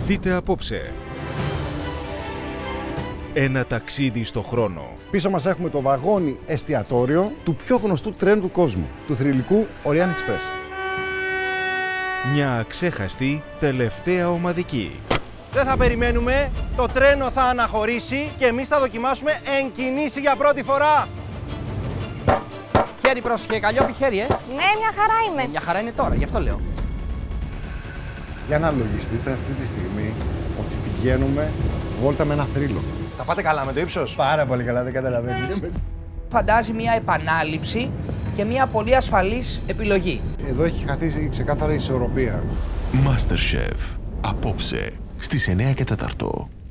Δείτε απόψε. Ένα ταξίδι στο χρόνο. Πίσω μας έχουμε το βαγόνι εστιατόριο του πιο γνωστού τρένου του κόσμου, του θρυλικού Orient Express. Μια αξέχαστη τελευταία ομαδική. Δεν θα περιμένουμε, το τρένο θα αναχωρήσει και εμείς θα δοκιμάσουμε εν κινήσει για πρώτη φορά. Χέρι πρόσεχε, Καλλιόπη, χέρι, Ναι, μια χαρά είμαι. Μια χαρά είναι τώρα, γι' αυτό λέω. Για να λογιστείτε αυτή τη στιγμή ότι πηγαίνουμε βόλτα με ένα θρύλο. Θα πάτε καλά με το ύψος? Πάρα πολύ καλά, δεν καταλαβαίνεις. Φαντάζει μια επανάληψη και μια πολύ ασφαλής επιλογή. Εδώ έχει χαθεί ξεκάθαρα η ισορροπία. MasterChef. Απόψε στις 9 και 4.